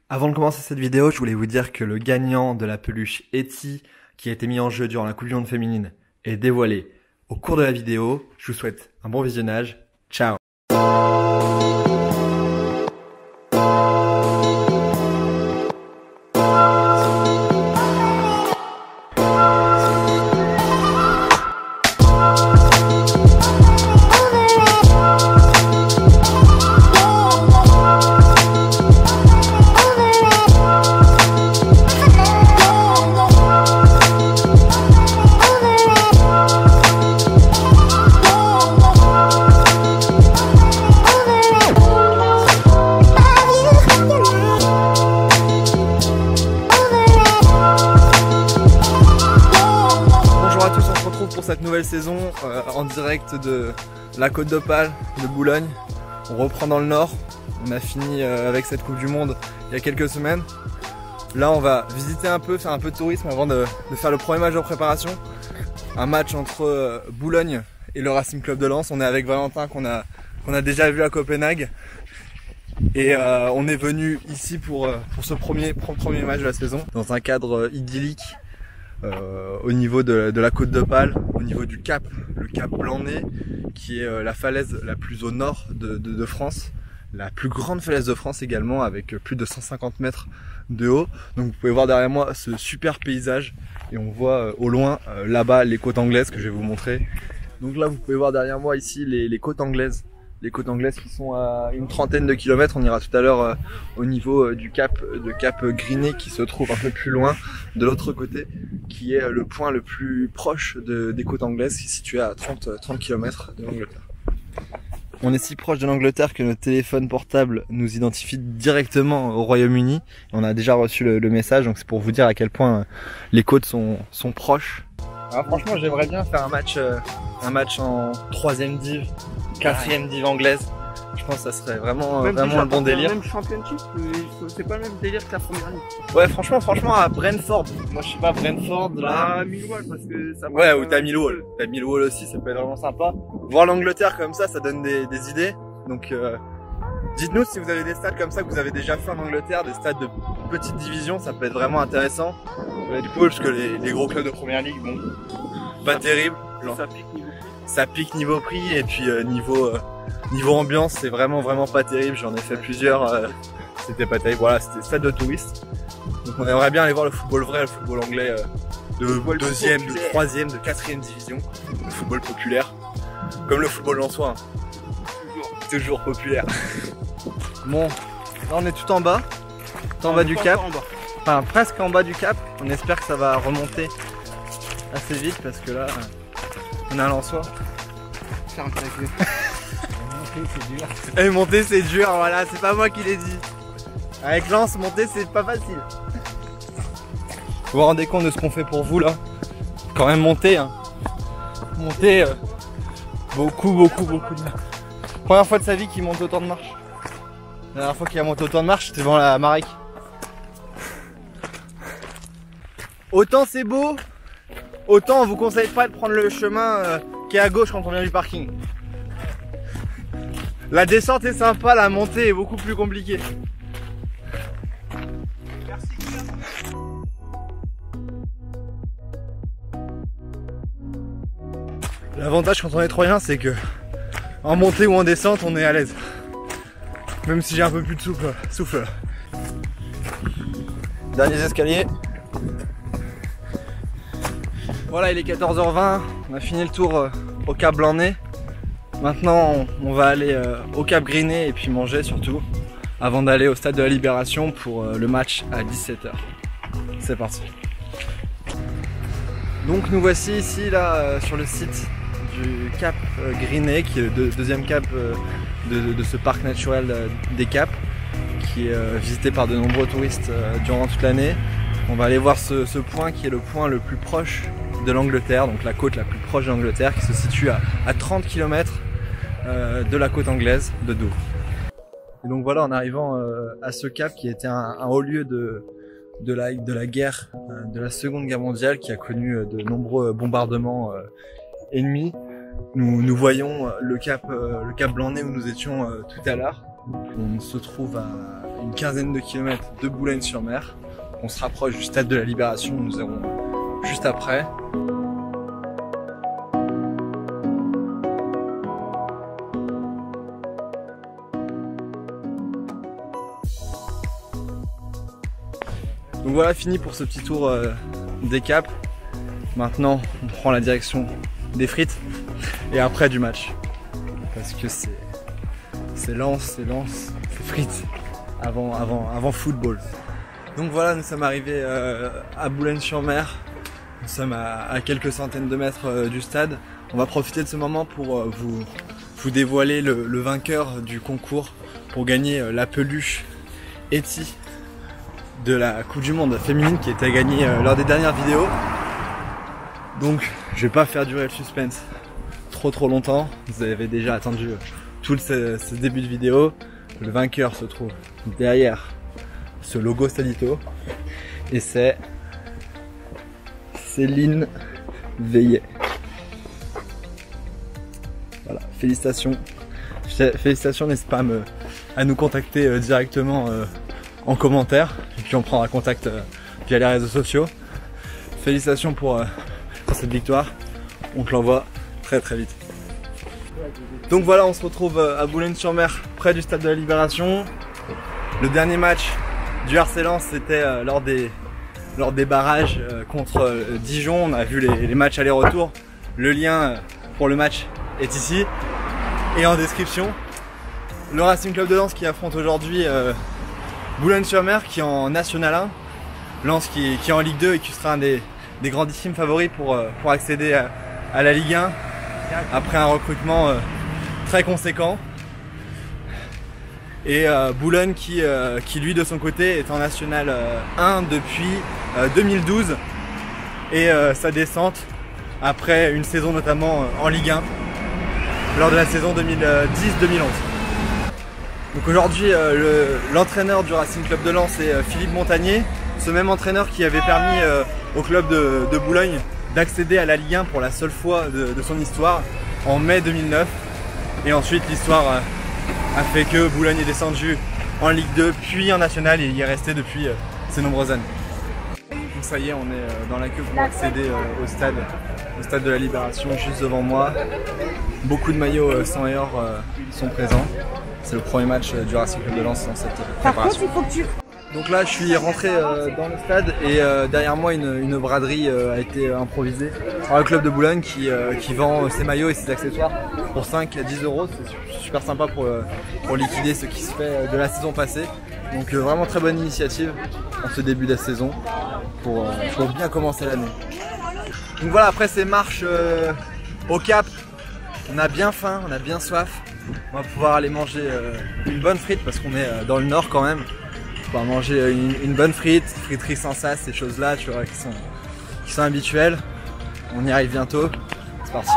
Avant de commencer cette vidéo, je voulais vous dire que le gagnant de la peluche Eti qui a été mis en jeu durant la Coupe du Monde féminine est dévoilé au cours de la vidéo. Je vous souhaite un bon visionnage. Ciao! Pour cette nouvelle saison en direct de la Côte d'Opale, de Boulogne. On reprend dans le nord. On a fini avec cette Coupe du Monde il y a quelques semaines. Là on va visiter un peu, faire un peu de tourisme avant de faire le premier match de préparation. Un match entre Boulogne et le Racing Club de Lens. On est avec Valentin qu'on a déjà vu à Copenhague. Et on est venu ici pour ce premier match de la saison dans un cadre idyllique. Au niveau de la Côte d'Opale, au niveau du Cap, le Cap Blanc-Nez, qui est la falaise la plus au nord de France, la plus grande falaise de France également, avec plus de 150 mètres de haut. Donc vous pouvez voir derrière moi ce super paysage, et on voit au loin là-bas les côtes anglaises que je vais vous montrer. Donc là vous pouvez voir derrière moi ici les côtes anglaises. Les côtes anglaises qui sont à une trentaine de kilomètres. On ira tout à l'heure au niveau du Cap Griné qui se trouve un peu plus loin de l'autre côté, qui est le point le plus proche des côtes anglaises, qui est situé à 30 km de l'Angleterre. On est si proche de l'Angleterre que notre téléphone portable nous identifie directement au Royaume-Uni. On a déjà reçu le message, donc c'est pour vous dire à quel point les côtes sont proches. Alors franchement, j'aimerais bien faire un match en 3ème div, 4ème div anglaise. Je pense que ça serait vraiment un bon délire. Même championship, c'est pas le même délire que la première ligue. Ouais, franchement à Brentford. Moi je sais pas, Brentford là. Millwall parce que ça. Ouais, ou t'as Millwall. T'as Millwall aussi, ça peut être vraiment sympa. Voir l'Angleterre comme ça donne des idées. Donc dites-nous si vous avez des stades comme ça que vous avez déjà fait en Angleterre, des stades de petite division, ça peut être vraiment intéressant. Ça va être cool parce que les gros clubs de première ligue, bon, pas terrible. Ça pique niveau prix et puis niveau ambiance, c'est vraiment pas terrible. J'en ai fait plusieurs, c'était pas terrible. Voilà, c'était stade de touristes. Donc on aimerait bien aller voir le football vrai, le football anglais de 2ème, de 3ème, de 4ème division, le football populaire, comme le football lensois. Toujours populaire. Bon, là on est tout en bas du cap, enfin presque en bas du cap. On espère que ça va remonter assez vite parce que là on est à Lensois. Monter c'est dur. Et monter c'est dur, voilà, c'est pas moi qui l'ai dit. Avec Lens, monter c'est pas facile. Vous vous rendez compte de ce qu'on fait pour vous là? Quand même monter, hein. Monter beaucoup de marches. Première fois de sa vie qu'il monte autant de marches. La dernière fois qu'il a monté autant de marches, c'était devant la Marek. Autant c'est beau, autant on vous conseille pas de prendre le chemin qui est à gauche quand on vient du parking. La descente est sympa, la montée est beaucoup plus compliquée. L'avantage quand on est troyen, c'est que en montée ou en descente, on est à l'aise. Même si j'ai un peu plus de souffle là. Derniers escaliers. Voilà, il est 14h20, on a fini le tour au Cap Blanc-Nez. Maintenant on va aller au Cap Griné et puis manger surtout, avant d'aller au stade de la Libération pour le match à 17h. C'est parti. Donc nous voici ici là sur le site du Cap Griné, qui est le deuxième cap de ce parc naturel des Caps, qui est visité par de nombreux touristes durant toute l'année. On va aller voir ce point qui est le point le plus proche de l'Angleterre, donc la côte la plus proche de l'Angleterre, qui se situe à 30 km de la côte anglaise de Dover. Et donc voilà, en arrivant à ce cap qui était un haut lieu de la guerre, de la Seconde Guerre mondiale, qui a connu de nombreux bombardements ennemis, nous voyons le cap Blanc-Nez où nous étions tout à l'heure. On se trouve à une quinzaine de kilomètres de Boulogne-sur-Mer. On se rapproche du stade de la Libération, nous irons juste après. Donc voilà, fini pour ce petit tour des caps. Maintenant, on prend la direction des frites et après du match. Parce que c'est Lens, c'est frites avant football. Donc voilà, nous sommes arrivés à Boulogne-sur-Mer. Nous sommes à quelques centaines de mètres du stade. On va profiter de ce moment pour vous dévoiler le vainqueur du concours pour gagner la peluche Eti de la Coupe du Monde féminine qui était gagnée lors des dernières vidéos. Donc je vais pas faire durer le suspense trop longtemps. Vous avez déjà attendu tout ce début de vidéo. Le vainqueur se trouve derrière ce logo Stadito et c'est Céline Veillet. Voilà, félicitations. Félicitations, n'hésitez pas à nous contacter directement en commentaire et puis on prendra contact via les réseaux sociaux. Félicitations pour cette victoire, on te l'envoie très vite. Donc voilà, on se retrouve à Boulogne-sur-Mer, près du stade de la Libération. Le dernier match du RC Lens, c'était lors des barrages contre Dijon. On a vu les matchs aller-retour. Le lien pour le match est ici et en description. Le Racing Club de Lens qui affronte aujourd'hui Boulogne-sur-Mer qui est en National 1. Lens qui est en Ligue 2 et qui sera un des grandissimes favoris pour accéder à la Ligue 1 après un recrutement très conséquent. Et Boulogne qui lui de son côté est en National 1 depuis 2012 et sa descente après une saison notamment en Ligue 1 lors de la saison 2010-2011. Donc aujourd'hui l'entraîneur du Racing Club de Lens est Philippe Montagnier, ce même entraîneur qui avait permis au club de Boulogne d'accéder à la Ligue 1 pour la seule fois de son histoire en mai 2009. Et ensuite l'histoire a fait que Boulogne est descendu en Ligue 2 puis en National et il y est resté depuis ces nombreuses années. Donc ça y est, on est dans la queue pour accéder au stade de la Libération juste devant moi. Beaucoup de maillots 100 et or sont présents. C'est le premier match du Racing Club de Lens dans cette préparation. Donc là je suis rentré dans le stade et derrière moi une braderie a été improvisée par le club de Boulogne qui vend ses maillots et ses accessoires pour 5 à 10 euros. C'est super sympa pour liquider ce qui se fait de la saison passée. Donc vraiment très bonne initiative en ce début de la saison pour bien commencer l'année. Donc voilà, après ces marches au cap, on a bien faim, on a bien soif. On va pouvoir aller manger une bonne frite parce qu'on est dans le nord quand même. On va manger une bonne friterie sans sas, ces choses là tu vois qui sont habituelles. On y arrive bientôt, c'est parti.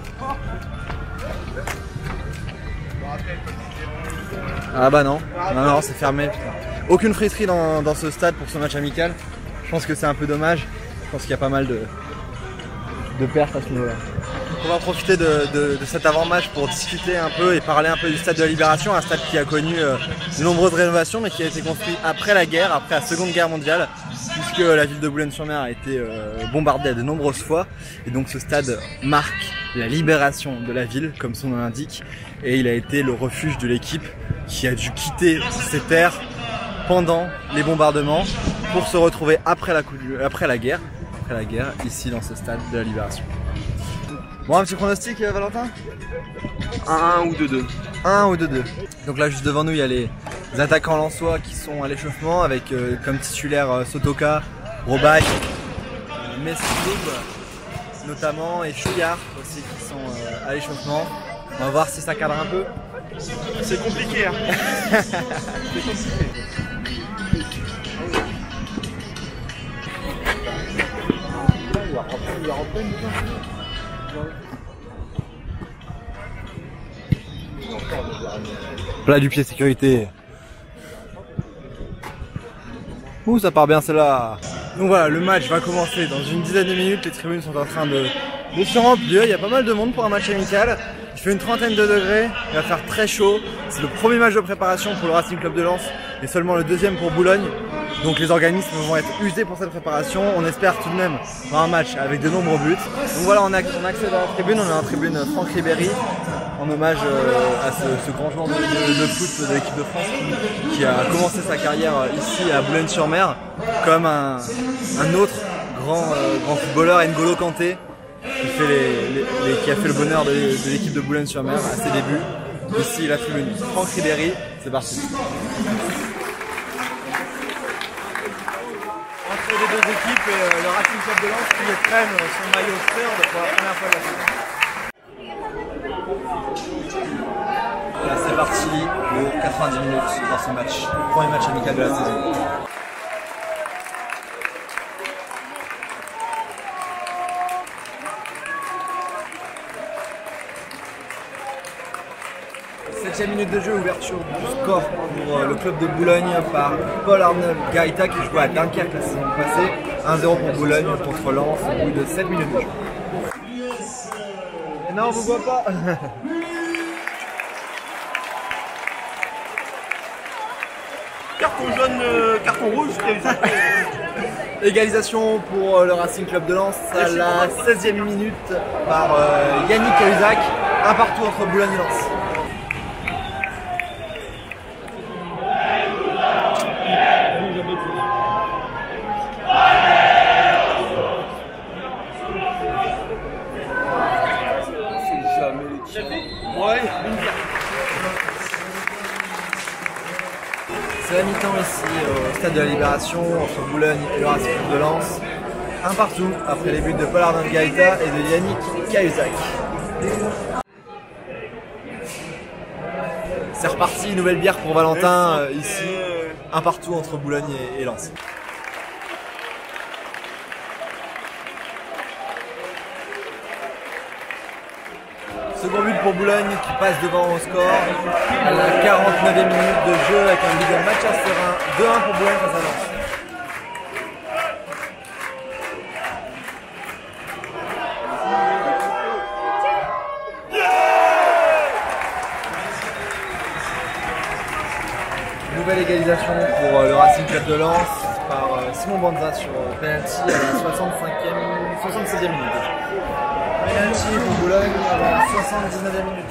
Ah bah non, c'est fermé putain. Aucune friterie dans ce stade pour ce match amical. Je pense que c'est un peu dommage, je pense qu'il y a pas mal de pertes à ce niveau là. On va profiter de cet avant-match pour discuter un peu et parler un peu du stade de la Libération, un stade qui a connu de nombreuses rénovations mais qui a été construit après la guerre, après la Seconde Guerre mondiale, puisque la ville de Boulogne-sur-Mer a été bombardée de nombreuses fois et donc ce stade marque la libération de la ville comme son nom l'indique et il a été le refuge de l'équipe qui a dû quitter ses terres pendant les bombardements pour se retrouver après la guerre ici dans ce stade de la Libération. Bon, un petit pronostic, Valentin? 1-1 ou 2-2. 1 ou 2-2. Donc là, juste devant nous, il y a les attaquants lensois qui sont à l'échauffement avec comme titulaire Sotoka, Robac, Mesloub notamment et Chouillard aussi qui sont à l'échauffement. On va voir si ça cadre un peu. C'est compliqué, hein. C'est compliqué. Il va rentrer une fois. Plat du pied sécurité. Ouh, ça part bien celle-là. Donc voilà, le match va commencer dans une dizaine de minutes. Les tribunes sont en train de se remplir. Il y a pas mal de monde pour un match amical. Il fait une trentaine de degrés, il va faire très chaud. C'est le premier match de préparation pour le Racing Club de Lens et seulement le deuxième pour Boulogne. Donc les organismes vont être usés pour cette préparation. On espère tout de même avoir un match avec de nombreux buts. Donc voilà, on accède à la tribune. On est en tribune Franck Ribéry en hommage à ce grand joueur de foot de l'équipe de France qui a commencé sa carrière ici à Boulogne-sur-Mer comme un autre grand footballeur, N'Golo Kanté, qui a fait le bonheur de l'équipe de Boulogne-sur-Mer à ses débuts. Ici la tribune Franck Ribéry, c'est parti. Entre les deux équipes et le Racing Club de Lens qui prenne son maillot third pour la première fois de la saison. Voilà, c'est parti pour 90 minutes dans ce match, le premier match amical de la saison. Septième minute de jeu, ouverture du score pour le club de Boulogne par Paul Arnold Gaïta qui jouait à Dunkerque la saison passée. 1-0 pour Boulogne contre Lens au bout de 7 minutes de jeu. Et non, on vous voit pas. Carton jaune, carton rouge, Égalisation pour le Racing Club de Lens à la 16e minute par Yannick Cahuzac. Un partout entre Boulogne et Lens. C'est la mi-temps ici au stade de la Libération entre Boulogne et le Racing Club de Lens. Un partout après les buts de Paul Arnold Gaïta et de Yannick Cahuzac. C'est reparti, nouvelle bière pour Valentin ici. Un partout entre Boulogne et Lens. Second but pour Boulogne qui passe devant au score à la 49e minute de jeu avec un but de Mathias Serin. 2-1 pour Boulogne face à Lens. Nouvelle égalisation pour le Racing Club de Lens par Simon Banza sur penalty à la 76e minute. Penalty pour Boulogne à la 79e minute.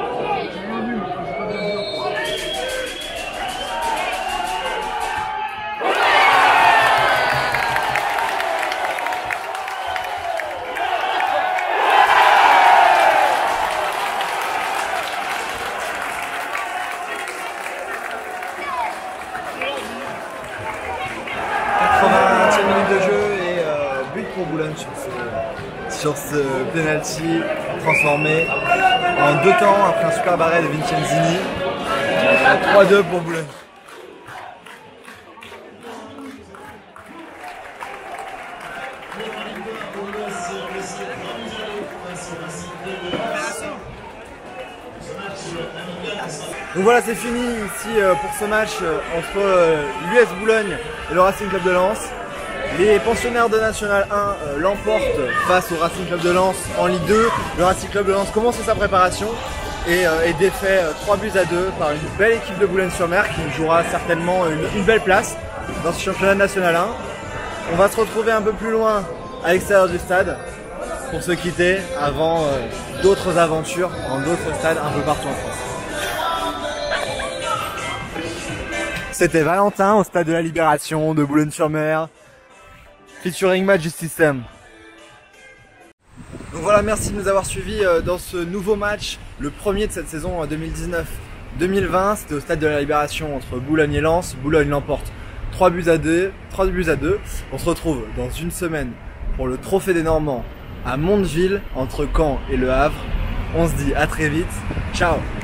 De jeu et but pour Boulogne sur ce penalty transformé en 2 temps après un super barré de Vincenzini. 3-2 pour Boulogne. Donc voilà, c'est fini ici pour ce match entre l'US Boulogne et le Racing Club de Lens. Les pensionnaires de National 1 l'emportent face au Racing Club de Lens en Ligue 2. Le Racing Club de Lens commence sa préparation et est défait 3-2 par une belle équipe de Boulogne-sur-Mer qui jouera certainement une belle place dans ce championnat National 1. On va se retrouver un peu plus loin à l'extérieur du stade pour se quitter avant d'autres aventures dans d'autres stades un peu partout en France. C'était Valentin au stade de la Libération de Boulogne-sur-Mer, featuring Magic System. Donc voilà, merci de nous avoir suivis dans ce nouveau match, le premier de cette saison 2019-2020. C'était au stade de la Libération entre Boulogne et Lens. Boulogne l'emporte 3-2. On se retrouve dans une semaine pour le Trophée des Normands à Mondeville entre Caen et Le Havre. On se dit à très vite. Ciao!